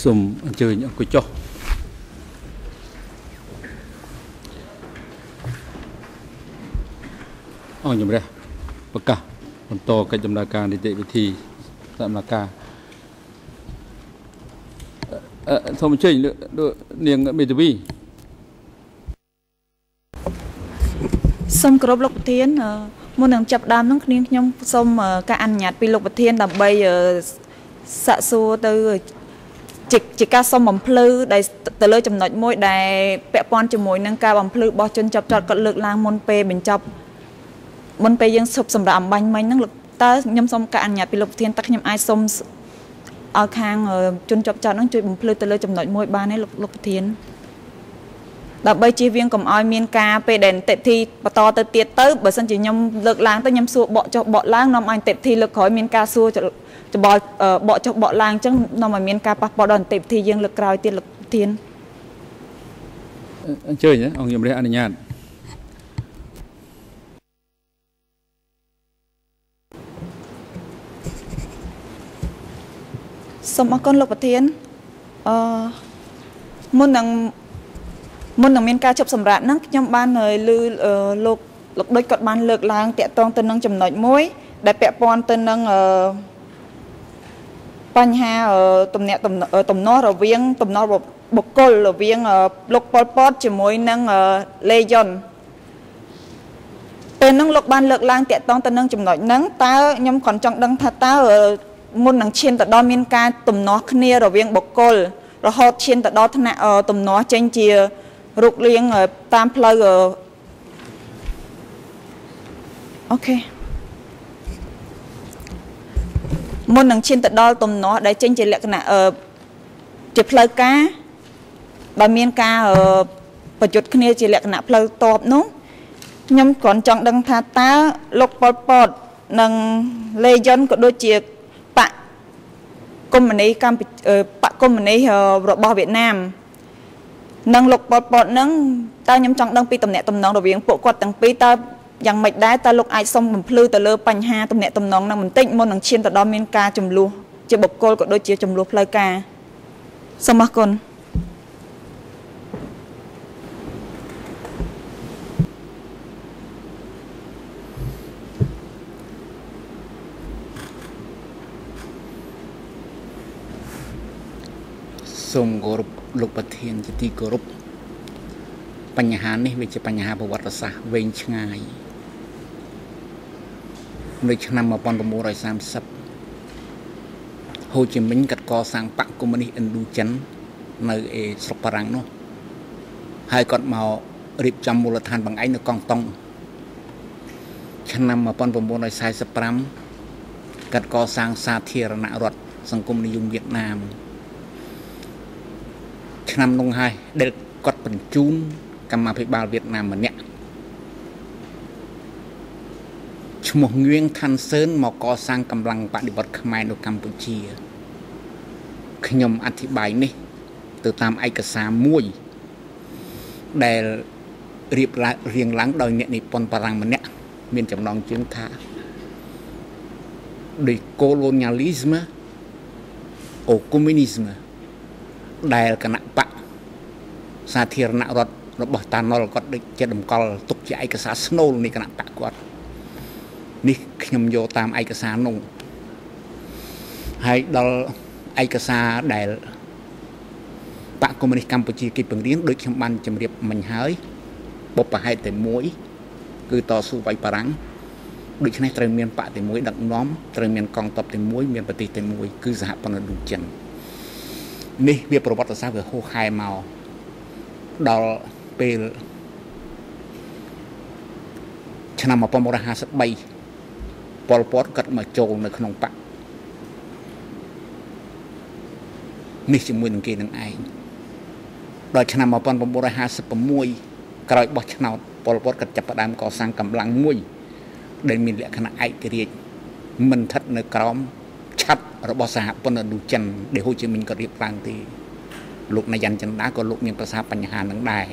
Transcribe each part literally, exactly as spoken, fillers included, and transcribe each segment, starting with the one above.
សូមអញ្ជើញអង្គុយចុះអង្គជំរះប្រកាសបន្តកិច្ចដំណើរការនីតិវិធីដំណើរការអឺសូមអញ្ជើញនាងមេធាវីសូមគោរពលោកប្រធានមុននឹងចាប់ដើមនោះគ្នាខ្ញុំសូមការអនុញ្ញាតពីលោកប្រធានដើម្បីសាកសួរទៅជាការសុំបំភ្លឺដែលទៅលើចំណុចមួយដែលពាក់ព័ន្ធជាមួយនឹងការបំភ្លឺរបស់ជនចាប់ចោតគាត់លើកឡើងមុនពេលបញ្ចប់មុនពេលយើងឈប់សម្រាប់អំបញ្ញមិញហ្នឹងតើខ្ញុំសូមការអនុញ្ញាតពីលោកប្រធានតើខ្ញុំអាចសុំឲ្យខាងជនចាប់ចោតហ្នឹងជួយបំភ្លឺទៅលើចំណុចមួយបានទេលោកលោកប្រធានដើម្បីជៀសវាងកុំឲ្យមានការពេលដែលតិធីបន្តទៅទៀតទៅបើសិនជាខ្ញុំលើកឡើងទៅខ្ញុំសួរបកចុះបកឡើងនាំឲ្យតិធីលើកក្រោយមានការសួរច្បល់បកចុះបកឡើងអញ្ចឹងនាំឲ្យមានការប៉ះពាល់ដល់នីតិវិធីយើងលើកក្រោយទៀតលោកប្រធានអញ្ជើញអង្គជំរះអនុញ្ញាតសូមអរគុណលោកប្រធានអឺមុននឹងមុននឹងមានការជប់សម្រាប់ហ្នឹងខ្ញុំបានឮលោកលោកដូចគាត់បានលើកឡើងតាក់ទងទៅនឹងចំណុចមួយដែលពាក់ព័ន្ធទៅនឹងបញ្ហាទំនាក់ទំនងរវាងទំនាស់បុគ្គលរវាងលោកប៉ុលពតជាមួយនឹងលេយ៉ុនពេលហ្នឹងលោកបានលើកឡើងតាក់ទងទៅនឹងចំណុចហ្នឹងតើខ្ញុំគ្រាន់ចង់ដឹងថាតើមុននឹងឈានទៅដល់មានការទំនាស់គ្នារវាងបុគ្គលរហូតឈានទៅដល់ថ្នាក់ទំនាស់ចេញជារូបរាងតាមផ្លូវអូខេមុននឹងឈានទៅដល់ទំនាស់ដែលចេញជាលក្ខណៈជាផ្លូវការបើមានការប្រយុទ្ធគ្នាជាលក្ខណៈផ្លូវតបនោះខ្ញុំគ្រាន់ចង់ដឹងថាតើលោកប៉ុលពតនិងលេយ៉ុនក៏ដូចជាបកកុម្មុយនីកម្ពុជាបកកុម្មុយនីរបស់វៀតណាមនិងលោកប៉ុលពតនឹងតើខ្ញុំចង់ដឹងពីតំណែងតំណងរវាងពួកគាត់ទាំងពីរតើយ៉ាងម៉េចដែរតើលោកអាចសុំបំភ្លឺទៅលើបញ្ហាតំណែងតំណងនឹងបន្តិចមុននឹងឈានទៅដល់មានការចំនួនជាបុគ្គលក៏ដូចជាចំនួនផ្លូវការសូមអរគុណសូមគោរពលោកប្រធានជាទីគោរពបញ្ហានេះវាជាបញ្ហាប្រវត្តិសាស្ត្រវែងឆ្ងាយនៅឆ្នាំmột nghìn chín trăm ba mươiហូជីមិញកាត់កសាងបកកុម្មុយនីសឥណ្ឌូចិននៅឯស្រុកបារាំងនោះហើយគាត់មករៀបចំមូលដ្ឋានបង្អែកនៅកងតុងឆ្នាំmột nghìn chín trăm bốn mươi lămកាត់កសាងសាធារណរដ្ឋសង្គមនិយមវៀតណាមឆ្នាំនោះហើយដែលគាត់បញ្ជូនកម្មាភិបាលវៀតណាមម្នាក់ឈ្មោះងៀងថាន់សឿនមកកសាងកម្លាំងបដិវត្តខ្មែរនៅកម្ពុជាខ្ញុំអធិប្បាយនេះទៅតាមឯកសារមួយដែលរៀបរៀងឡើងដោយអ្នកនិពន្ធបារាំងម្នាក់មានចំណងជើងថា De colonialisme au communisme ដែលគណៈបកសាធារណរដ្ឋរបស់តាណុលគាត់ដូចជាតម្កល់ទុកជាឯកសារស្នូលនៃគណៈបកគាត់នេះខ្ញុំយកតាមឯកសារនោះហើយដល់ឯកសារដែលបកកុម្មុយនីសកម្ពុជាគេបង្រៀនដូចខ្ញុំបានជម្រាបមិញហើយបុព្វហេតុតែមួយគឺតស៊ូវាយបារាំងដូច្នេះត្រូវមានបកតែមួយដឹកនាំត្រូវមានកងទ័ពតែមួយមានប្រទេសតែមួយគឺសហព័ន្ធឥណ្ឌូចិននេះវាប្រវត្តិសាស្ត្រវាហូរហែមកដល់ពេលឆ្នាំmột nghìn chín trămห้าสิบ三ប៉ុលពតគាត់មកចូលនៅក្នុងបកនេះជាមួយនឹងគេនឹងឯងដល់ឆ្នាំmột nghìn chín trămห้าสิบsáuក្រោយបោះឆ្នោតប៉ុលពតគាត់ចាប់ផ្ដើមកសាងកម្លាំងមួយដែលមានលក្ខណៈឯករាជ្យមិនស្ថិតនៅក្រោមឆ័ត្ររបស់សហព័ន្ធឥណ្ឌូចិនដែលហូជីមិញក៏រៀបឡើងទេលោកណាយ៉ាន់ចន្ទាក៏លោកមានប្រសាសន៍បញ្ហានឹងដែរ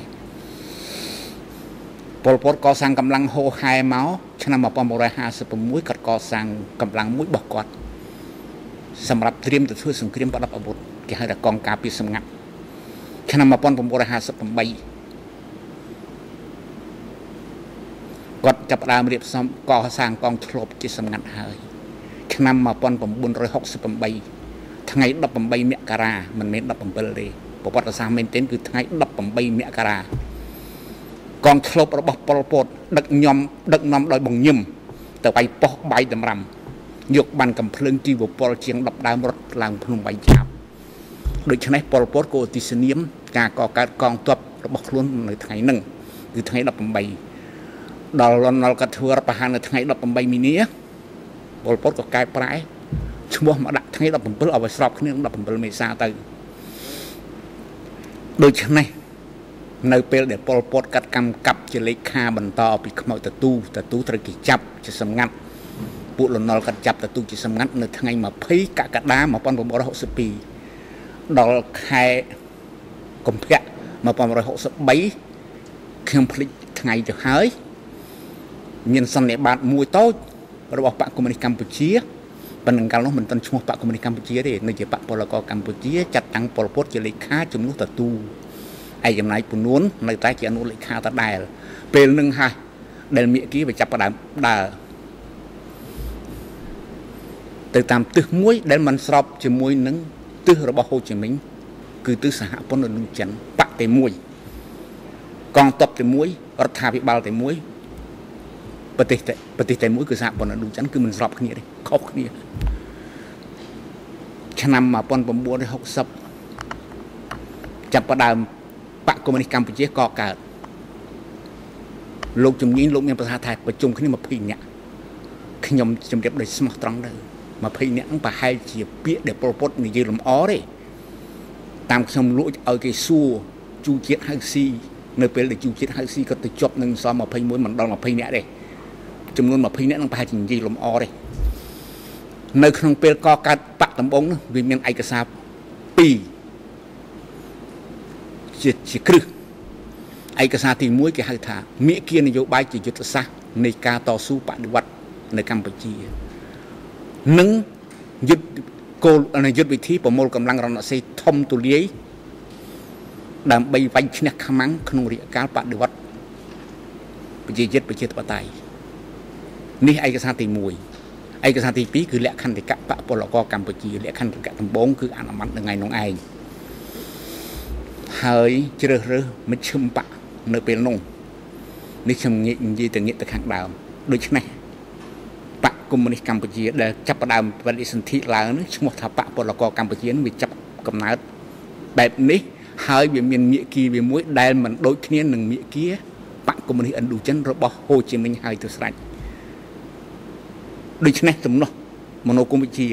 ប៉ុលពតកសាងកម្លាំងហូរហែមកឆ្នាំmột nghìn chín trămห้าสิบsáuគាត់កសាងកម្លាំងមួយរបស់គាត់សម្រាប់ត្រៀមទៅធ្វើសង្គ្រាមប្រដាប់អាវុធគេហៅថាកងការពារសម្ងាត់ឆ្នាំmột nghìn chín trăm hai mươi támគាត់ចាប់ផ្ដើមរៀបចំកសាងកងឆ្លប់ជាសម្ងាត់ហើយឆ្នាំmột nghìn chín trăm sáu mươi támថ្ងៃដប់ប្រាំបីមករាមិនមែនដប់ប្រាំbảyទេប្រវត្តិសាស្ត្រមែនទែនគឺថ្ងៃដប់ប្រាំបីមករាកងឆ្លប់របស់ប៉ុលពតដឹកញោមដឹកនាំដោយបងញឹមទៅបៃប៉ោះបាយតម្រាំយកបានកំភ្លើងជីវពលជាងដប់ដើមរត់ឡើងភ្នំបៃឆាបដូច្នេះប៉ុលពតក៏ឧទ្ទិសនាមការកកើតកងទ័ពរបស់ខ្លួននៅថ្ងៃហ្នឹងគឺថ្ងៃដប់ប្រាំបីដល់លន់នល់កាត់ធ្វើរដ្ឋប្រហារនៅថ្ងៃដប់ប្រាំបីមីនាប៉ុលពតក៏កែប្រែឈ្មោះមកដាក់ថ្ងៃដប់ប្រាំbảyឲ្យស្របគ្នានឹងដប់ប្រាំbảyមេសាទៅដូច្នេះនៅពេលដែលប៉ុលពតកាត់កម្មកាប់ជាលេខាបន្តពីខ្មោចតទូតទូត្រូវគេចាប់ជាសម្ងាត់ពួកលន់នល់កាត់ចាប់តទូជាសម្ងាត់នៅថ្ងៃยี่สิบកក្កដាmột nghìn chín trăm sáu mươi haiដល់ខែកុម្ភៈmột nghìn chín trăm sáu mươi baខ្ញុំភ្លេចថ្ងៃទៅហើយមានសន្និបាតមួយតូចរបស់បកកុម្មុយនីសកម្ពុជាប៉ុន្តែកាលនោះមិនទាន់ឈ្មោះបកកុម្មុយនីសកម្ពុជាទេនៅជាបកពលករកម្ពុជាចាត់តាំងប៉ុលពតជាលេខាជំនួសតទូឯចំណាយពនួននៅតែជាអនុលេខាដដែលពេលនឹងហើយដែលមាគីវាចាប់ផ្ដើមដើរទៅតាមទិសមួយដែលมันស្របជាមួយនឹងទិសរបស់ហូជីមិញគឺទិសសហព័ន្ធនឹងចិនបកតែមួយកងទ័ពតែមួយរដ្ឋាភិបាលតែមួយប្រទេសប្រទេសតែមួយគឺសហព័ន្ធនឹងចិនគឺមិនស្របគ្នាទេខុសគ្នាឆ្នាំmột nghìn chín trăm sáu mươiចាប់ផ្ដើមបកកុម្មុយនីសកម្ពុជាក៏កើតលោកជំនាញលោកមានប្រសាសន៍ថាប្រជុំគ្នាยี่สิบនាក់ខ្ញុំជម្រាបដោយស្មោះត្រង់ទៅยี่สิบនាក់ហ្នឹងប្រហែលជាពាក្យដែលប៉ុលពតនិយាយលំអទេតាមខ្ញុំលួចឲ្យគេសួរជូជាតិហៅស៊ីនៅពេលដែលជូជាតិហៅស៊ីក៏ទៅជាប់នឹងសยี่สิบเอ็ดមិនដល់ยี่สิบនាក់ទេចំនួនยี่สิบនាក់ហ្នឹងប្រហែលជានិយាយលំអទេនៅក្នុងពេលកកើតបកដំបងនោះវាមានឯកសារពីរជាជាគ្រឹះឯកសារទីមួយគេហៅថាមាគ៌ានយោបាយជាយុទ្ធសាស្ត្រនៃការតស៊ូបដិវត្តនៅកម្ពុជានិងយុទ្ធគោលយុទ្ធវិធីប្រមូលកម្លាំងរណសិរ្សធំទូលាយដើម្បីវាយឈ្នះខ្មាំងក្នុងរយៈកាលបដិវត្តប្រជាជាតិប្រជាធិបតេយ្យនេះឯកសារទីមួយឯកសារទីពីរគឺលក្ខន្តិកៈបកពលករកម្ពុជាលក្ខន្តិកៈដំបូងគឺអនុម័តនៅថ្ងៃនោះឯងហើយជ្រើសរើសមជ្ឈិមបកនៅពេលនោះនេះខ្ញុំងាកនិយាយទៅងាកទៅខាងដើមដូច្នេះបកកុម្មុយនីសកម្ពុជាដែលចាប់ផ្ដើមបដិសន្ធិឡើងនេះឈ្មោះថាបកពលករកម្ពុជានឹងវាចាប់កំណើតបែបនេះហើយវាមានមាគ៌ាវាមួយដែលមិនដូចគ្នានឹងមាគ៌ាបកកុម្មុយនីសឥណ្ឌូចិនរបស់ហូជីមិញហើយទៅស្រេចដូច្នេះទំនាស់មនោគមវិជ្ជា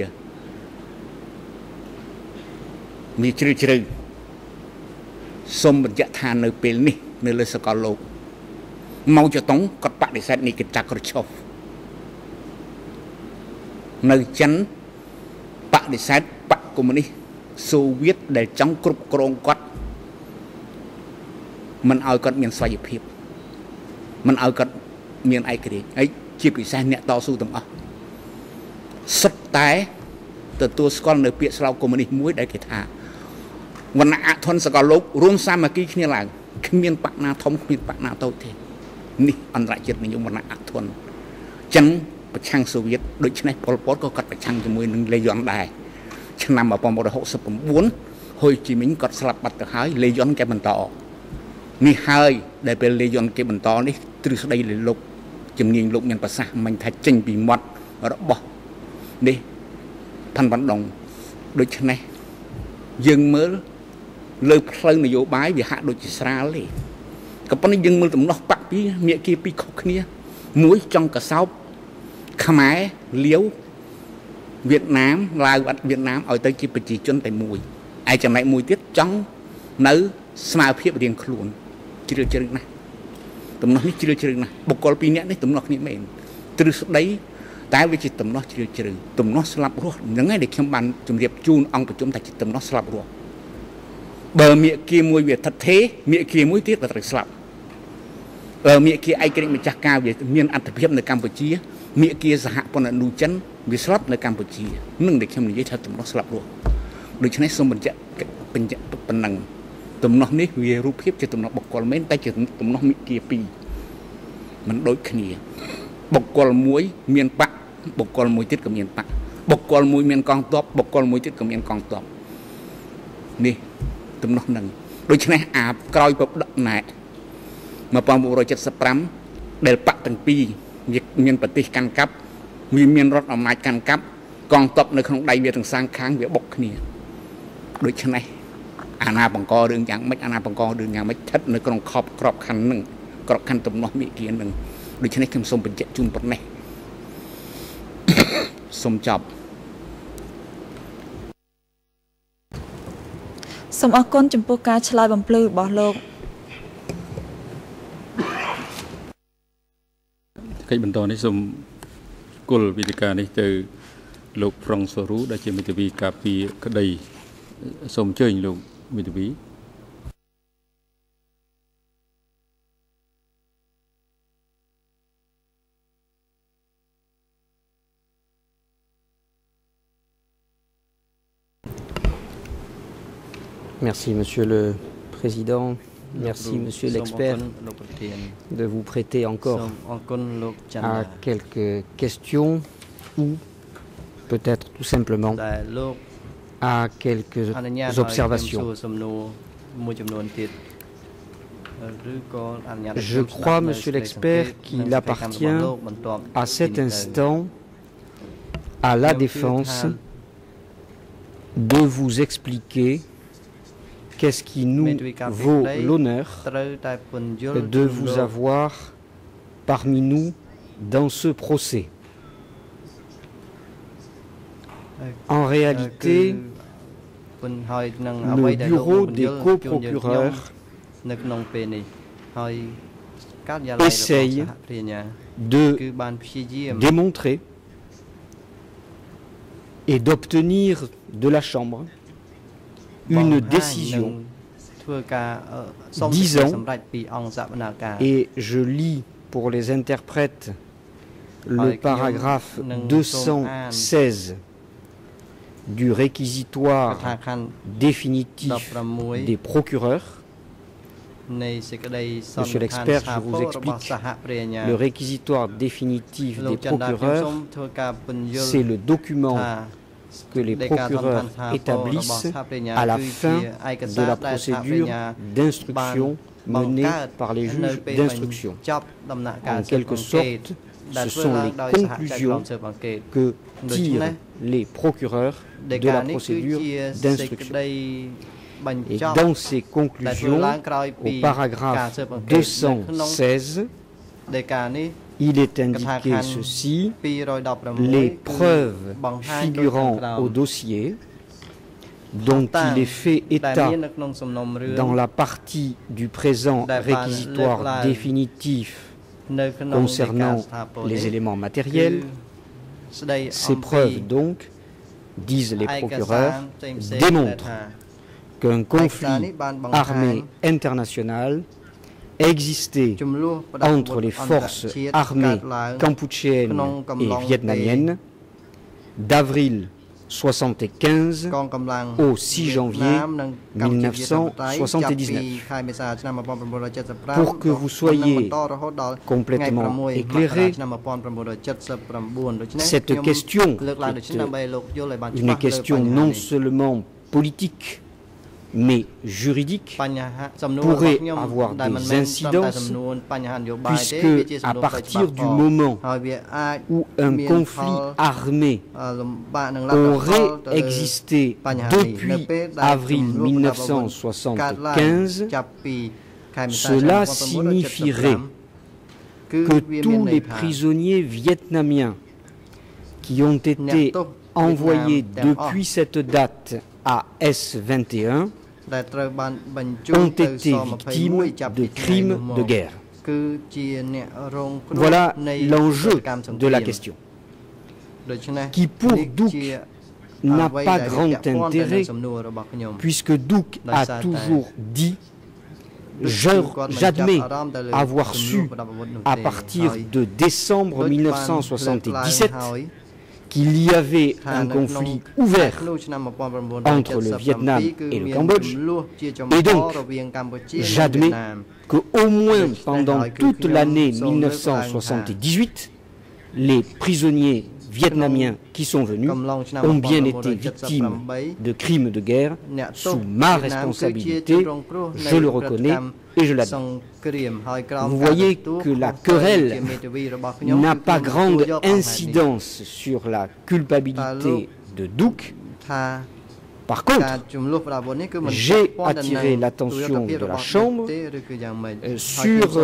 មានជ្រៅជ្រៅសូមបញ្ជាក់ថានៅពេលនេះនៅលើសកលលោកម៉ៅចតុងគាត់បដិសេធនីកិតាក្រឆូវនៅចិនបដិសេធបកកុម្មុយនីសសូវៀតដែលចង់គ្រប់គ្រងគាត់មិនឲ្យគាត់មានស្វ័យភាពមិនឲ្យគាត់មានឯករាជ្យហើយជាពិសេសអ្នកតស៊ូទាំងអស់សុទ្ធតែទទួលស្គាល់នៅពាក្យស្លោកកុម្មុយនីសមួយដែលគេថាវណ្ណៈអធនសកលលោករួមសាមគ្គីគ្នាឡើងគ្មានបកណាធំគ្មានបកណាតូចទេនេះអន្តរជាតិនិយមវណ្ណៈអធនចិនប្រឆាំងសូវៀតដូច្នេះប៉ុលពតក៏កាត់ប្រឆាំងជាមួយនឹងលេយ៉ុនដែរឆ្នាំmột nghìn chín trăm sáu mươi chínហូជីមិញគាត់ស្លាប់បាត់ទៅហើយលេយ៉ុនគេបន្តនេះហើយដែលពេលលេយ៉ុនគេបន្តនេះទ្រឹស្ដីលើលោកជំនាញលោកមានប្រសាសន៍មិញថាចេញពីមាត់របស់នេះផាន់វ៉ាន់ដុងដូច្នេះយើងមើលលើផ្លូវនយោបាយវាហាក់ដូចជាស្រាលទេក៏ប៉ុន្តែយើងមើលទំនាស់បកពីមាគ៌ាពីរខុសគ្នាមួយចង់កសោបខ្មែរលាវវៀតណាមឡាវអត់វៀតណាមឲ្យទៅជាប្រជាជនតែមួយឯចំណែកមួយទៀតចង់នៅស្មារភាពរៀងខ្លួនជ្រាលជ្រៅណាស់ទំនាស់នេះជ្រាលជ្រៅណាស់បុគ្គលពីរនាក់នេះទំនាស់គ្នាមែនទ្រឹស្ដីតែវាជាទំនាស់ជ្រាលជ្រៅទំនាស់ស្លាប់រស់ហ្នឹងហើយដែលខ្ញុំបានជម្រាបជូនអង្គប្រជុំថាជាទំនាស់ស្លាប់រស់បើមាគ៌ាមួយវាថិតទេមាគ៌ាមួយទៀតវាត្រូវស្លាប់បើមាគ៌ាឯករាជ្យម្ចាស់ការវាមានអត្ថប្រយោជន៍នៅកម្ពុជាมีเกียร์สหปนนูจันวิสลับในกัมพูชีนึ่งเด็กเข้มนี้จะตุ่มน้องสลับรัวโดยฉะนั้นสมบัติจะเป็นจะเป็นนังตุ่มน้องนี้วิรูปเพียบจะตุ่มน้องบกกอลเม้นแต่จะตุ่มน้องมีเกียร์ปีมันโดยขณีบกกอลมวยเมียนปะบกกอลมวยติดกับเมียนปะบกกอลมวยเมียนกองตบบกกอลมวยติดกับเมียนกองตบนี่ตุ่มน้องหนึ่งโดยฉะนั้นอาบกรอยปบดักไหนมาปอมบุโรจัดสปรัมเดลปะตั้งปีเมียนปฏิกันกับมีเมียนรถออกมากันกับกองตบในของใดเวียถึงสร้างค้างเวียบกขณีโดยฉะนั้นอาณาปังกอเรื่องอย่างไม่อาณาปังกอเรื่องอย่างไม่ชัดในกรงขอบกรอบคันหนึ่งกรอบคันตุ่มน้องมีเกียร์หนึ่งโดยฉะนั้นคำสมเป็นเจจุนปนเน่สมจบสมอากรจมพูการฉลายบำพลือบอโลกកិច្ចបន្តនេះសូមគោលវិធីការនេះទៅលោកប្រុងសូរូដែលជាមេធាវីការពារក្តីសូមអញ្ជើញលោកមេធាវី Merci Monsieur le Président, merci Monsieur l'expert de vous prêter encore à quelques questions ou peut-être tout simplement à quelques observations. Je crois, Monsieur l'expert, qu'il appartient à cet instant à la défense de vous expliquer qu'est-ce qui nous vaut l'honneur de vous avoir parmi nous dans ce procès. En réalité, le bureau des coprocureurs essaye de démontrer et d'obtenir de la Chambre une décision disant, et je lis pour les interprètes le paragraphe deux cent seize du réquisitoire définitif des procureurs. Monsieur l'expert, je vous explique, le réquisitoire définitif des procureurs, c'est le document que les procureurs établissent à la fin de la procédure d'instruction menée par les juges d'instruction. En quelque sorte, ce sont les conclusions que tirent les procureurs de la procédure d'instruction. Et dans ces conclusions, au paragraphe deux cent seize, il est indiqué ceci: les preuves figurant au dossier dont il est fait état dans la partie du présent réquisitoire définitif concernant les éléments matériels, ces preuves donc, disent les procureurs, démontrent qu'un conflit armé international existait entre les forces armées cambodgiennes et vietnamiennes d'avril soixante-quinze au six janvier mille neuf cent soixante-dix-neuf. Pour que vous soyez complètement éclairés, cette question est une question non seulement politique mais juridique, pourrait avoir des incidences, puisque à partir du moment où un conflit armé aurait existé depuis avril mille neuf cent soixante-quinze, cela signifierait que tous les prisonniers vietnamiens qui ont été envoyés depuis cette date à S vingt et un ont été victimes de crimes de guerre. Voilà l'enjeu de la question, qui pour Duc n'a pas grand intérêt, puisque Duc a toujours dit j'admets avoir su à partir de décembre mille neuf cent soixante-dix-sept qu'il y avait un conflit ouvert entre le Vietnam et le Cambodge, et donc j'admets qu'au moins pendant toute l'année mille neuf cent soixante-dix-huit, les prisonniers vietnamiens qui sont venus ont bien été victimes de crimes de guerre sous ma responsabilité, je le reconnais et je l'admets. Vous voyez que la querelle n'a pas grande incidence sur la culpabilité de Duc. Par contre, j'ai attiré l'attention de la Chambre sur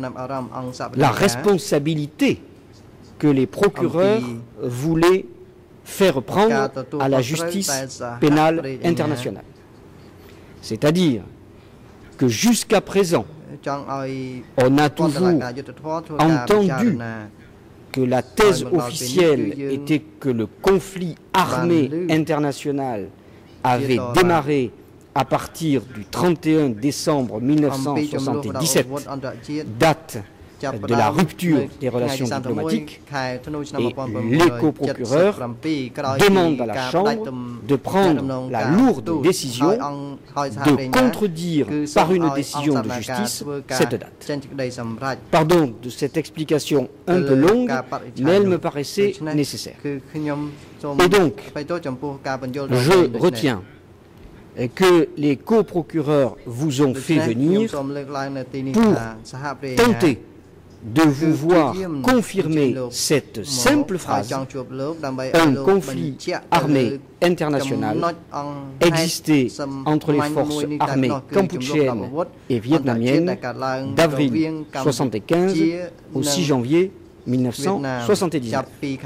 la responsabilité que les procureurs voulaient faire prendre à la justice pénale internationale. C'est-à-dire que jusqu'à présent, on a toujours entendu que la thèse officielle était que le conflit armé international avait démarré à partir du trente et un décembre mille neuf cent soixante-dix-sept, date de la rupture des relations diplomatiques, et les coprocureurs demandent à la Chambre de prendre la lourde décision de contredire par une décision de justice cette date. Pardon de cette explication un peu longue, mais elle me paraissait nécessaire. Et donc, je retiens que les coprocureurs vous ont fait venir pour tenter de vous voir confirmer cette simple phrase: un conflit armé international existait entre les forces armées cambodgiennes et vietnamiennes d'avril mille neuf cent soixante-quinze au six janvier mille neuf cent soixante-dix-neuf.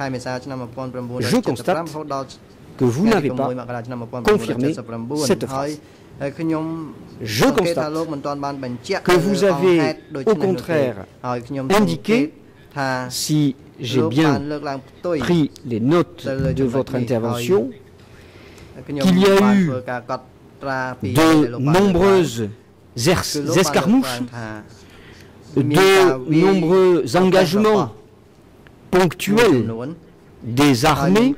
Je constate que vous n'avez pas confirmé cette phrase. Je constate que vous avez au contraire indiqué, si j'ai bien pris les notes de votre intervention, qu'il y a eu de nombreuses escarmouches, de nombreux engagements ponctuels des armées,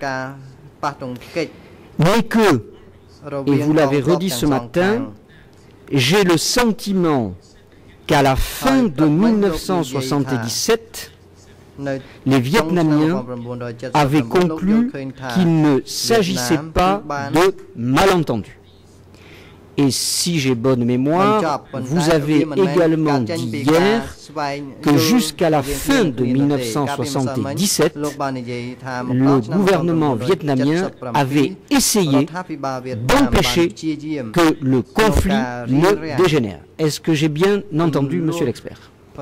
mais que, et vous l'avez redit ce matin, j'ai le sentiment qu'à la fin de mille neuf cent soixante-dix-sept, les Vietnamiens avaient conclu qu'il ne s'agissait pas de malentendus. Et si j'ai bonne mémoire, vous avez également dit hier que jusqu'à la fin de mille neuf cent soixante-dix-sept, le gouvernement vietnamien avait essayé d'empêcher que le conflit ne dégénère. Est-ce que j'ai bien entendu, monsieur l'expert?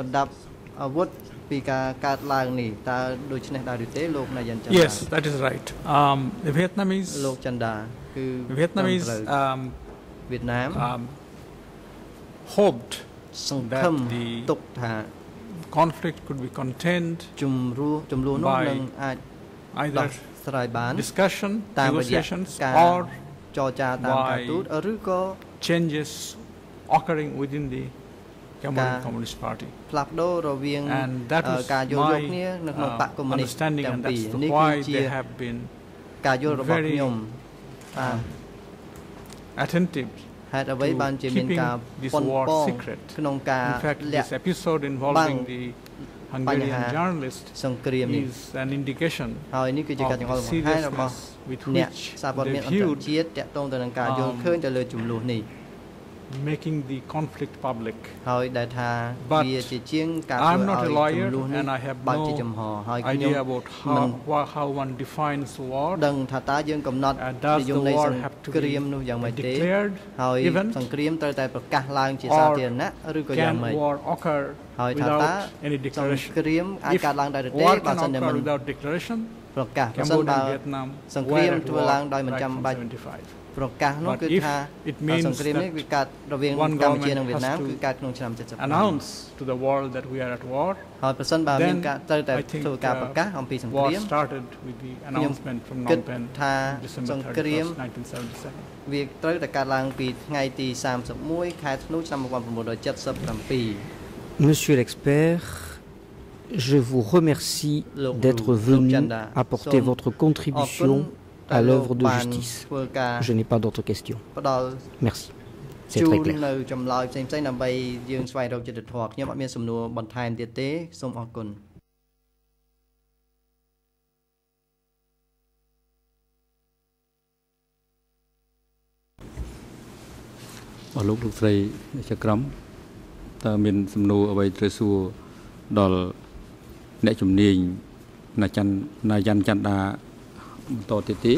Yes, that is right. Um, the Vietnamese, Vietnamese um, Vietnam um, hoped that the conflict could be contained by either discussion, negotiations, or by changes occurring within the Cambodian Communist Party. And that was my uh, understanding, and that's the why they have been very uh, attentive to keeping this war secret. In fact, this episode involving the Hungarian journalist is an indication of the seriousness with which they viewed um, making the conflict public. But I'm not a lawyer, and I have no idea about how, how one defines war. Uh, does the war have to be declared event, or can war occur without any declaration? If war can occur without declaration, Cambodia and Vietnam were at war right from seventy-five. But if it means that one government has to announce to the world that we are at war, then I think uh, war started with the announcement from Phnom Penh on December thirty-first, nineteen seventy-seven. Monsieur l'expert, je vous remercie d'être venu apporter votre contribution à l'œuvre de justice. Je n'ai pas d'autres questions. Merci. C'est très clair. Ở lúc lúc đây chắc lắm ta miền sầm nô ở đây trời xua đòi nệ chủng niên là chăn Nayan Chanda to tiết tí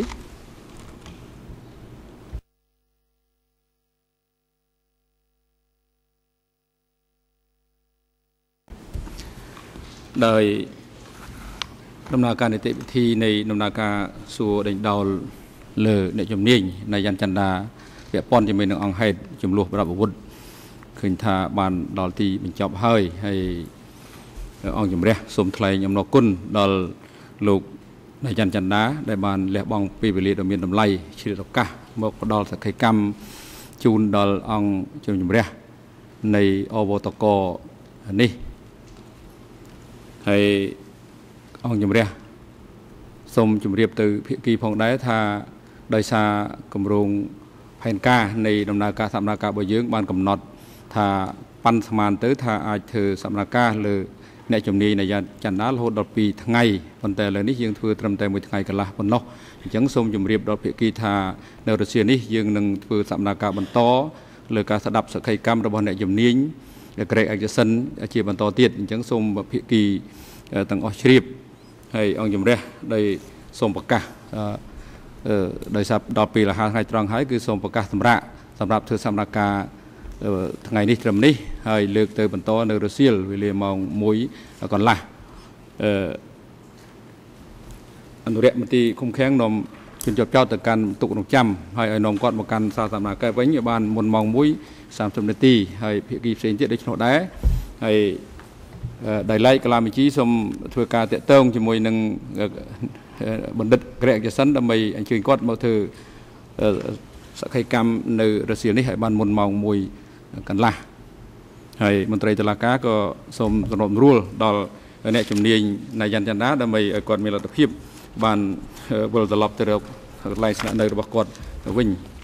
đờiដំណើរការនីតិវិធីនៃដំណើរការសួរដេញដោលលើអ្នកជំនាញNayan Chandaពាក់ព័ន្ធជាមួយនឹងអង្គហេតុចំនួនប្រដាប់អាវុធឃើញថាបានដល់ទីបញ្ចប់ហើយហើយអង្គជំរះសូមថ្លែងអំណរគុណដល់លោកNayan Chanda ដែលបានលះបង់ពេលវេលាដ៏មានតម្លៃជ្រាបឱកាសមកផ្ដល់សក្ខីកម្មជូនដល់អង្គជំរះនៃអវតកនេះហើយអង្គជំរះសូមជម្រាបទៅភាគីផងដែរថាដោយសារគម្រោងផែនការនៃដំណើរការសម្ដែងការរបស់យើងបានកំណត់ថាប៉ាន់ស្មានទៅថាអាចធ្វើសម្ដែងការលើអ្នកជំនាញNayan Chandaរហូតដល់ពីរថ្ងៃប៉ុន្តែឥឡូវនេះយើងធ្វើត្រឹមតែមួយថ្ងៃកន្លះប៉ុណ្ណោះអញ្ចឹងសូមជម្រាបដល់ភាគីថានៅរុស្ស៊ីនេះយើងនឹងធ្វើសម្ដែងការបន្តលើការស្ដាប់សក្ខីកម្មរបស់អ្នកជំនាញក្រេកឯកសិនជាបន្តទៀតអញ្ចឹងសូមភាគីទាំងអស់ជ្រាបហើយអង្គជំរះដោយសូមប្រកាសដោយសារដល់ពេលអាហារថ្ងៃត្រង់ហើយគឺសូមប្រកាសសម្រាប់សម្រាប់ធ្វើសម្ដែងការថ្ងៃនេះត្រឹមនេះហើយលើកទៅបន្តនៅរុស្ស៊ីវេលាម៉ោងមួយកន្លះអនុរិយមន្ត្រីឃុំឃាំងនាំជនជាប់ចោតទៅកាន់ទុករងចាំហើយឲ្យនាំគាត់មកកាន់សាលសម្ដែងការវិញឲ្យបានមុនម៉ោងមួយសាមសិបនាទីហើយភាគីផ្សេងទៀតដូចនោះដែរហើយដោយឡែកកលាមិជីសូមធ្វើការតាក់ទងជាមួយនឹងបណ្ឌិតក្រេកសិនដើម្បីអញ្ជើញគាត់មកធ្វើសក្ខីកម្មនៅរុស្ស៊ីនេះឲ្យបានមុនម៉ោងមួយកន្លះហើយមន្ត្រីតុលាការក៏សូមសម្របសម្រួលដល់អ្នកជំនាញNayan Chandaដើម្បីឲ្យគាត់មានលទ្ធភាពបានវិលត្រឡប់ទៅរកកន្លែងស្នាក់នៅរបស់គាត់វិញ